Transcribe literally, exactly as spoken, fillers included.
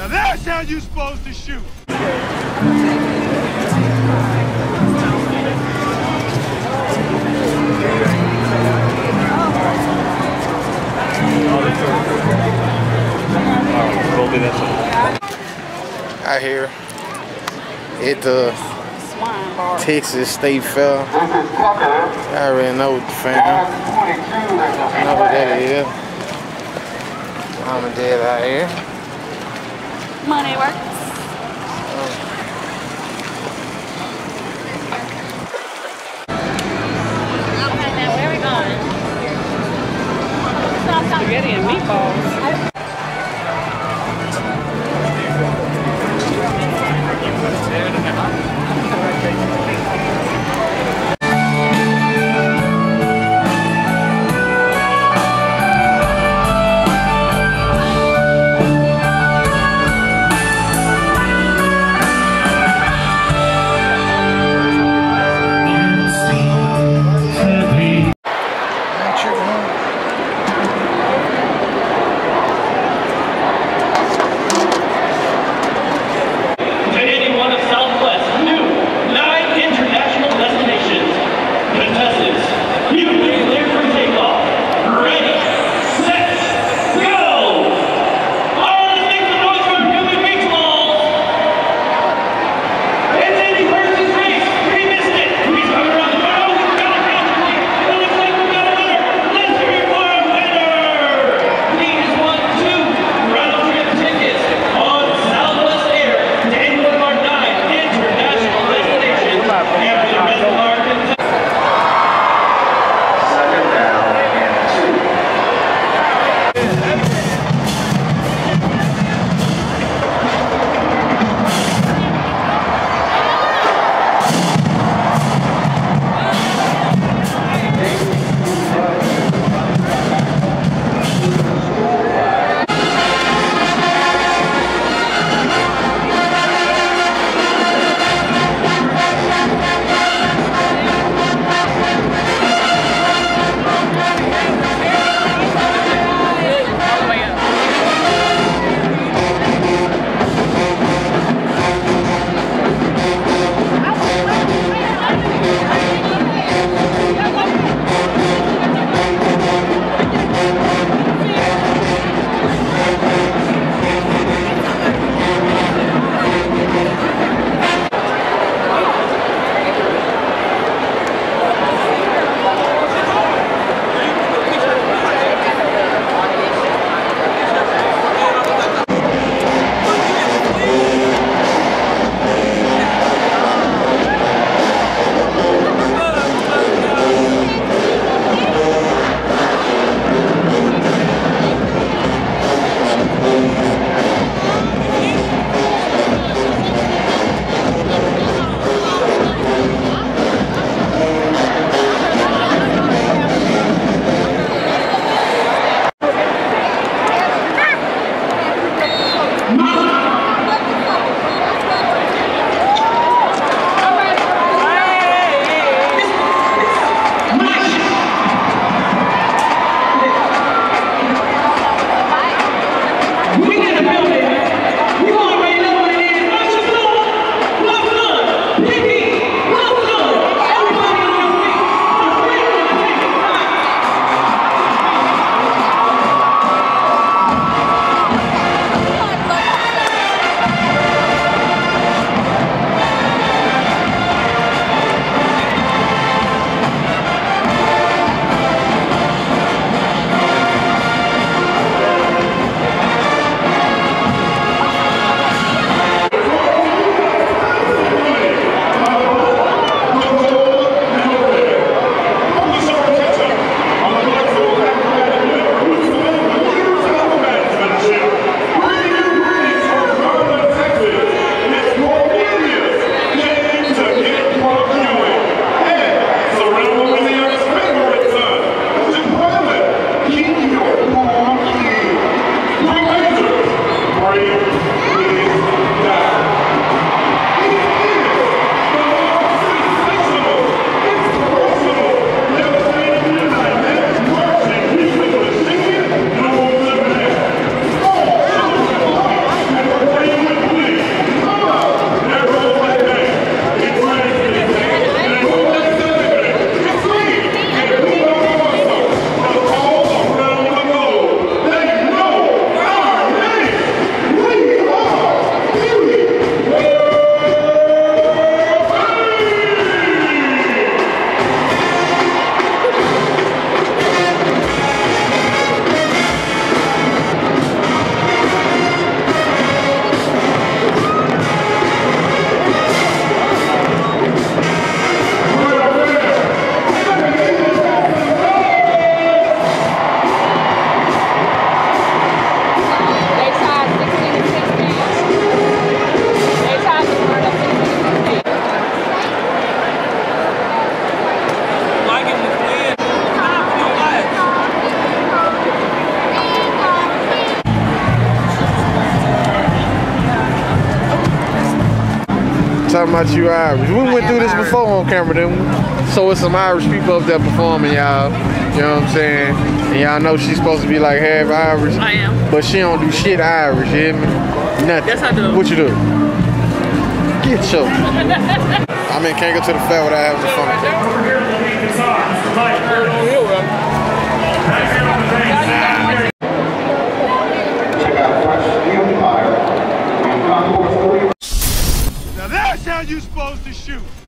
Now that's how you're supposed to shoot. Out here at the Texas State Fair. I already know what the fam. I know what that is. Mom and dad out here. Money works. Okay, now where are we going? Spaghetti and meatballs. talking about you Irish. We went through this before on camera, didn't we? So it's some Irish people up there performing, y'all. You know what I'm saying? And y'all know she's supposed to be like half Irish. I am. But she don't do shit Irish, you hear me? Nothing. Yes, I do. What you do? Get your. I mean, can't go to the fair without having fun. Now that's how you supposed to shoot.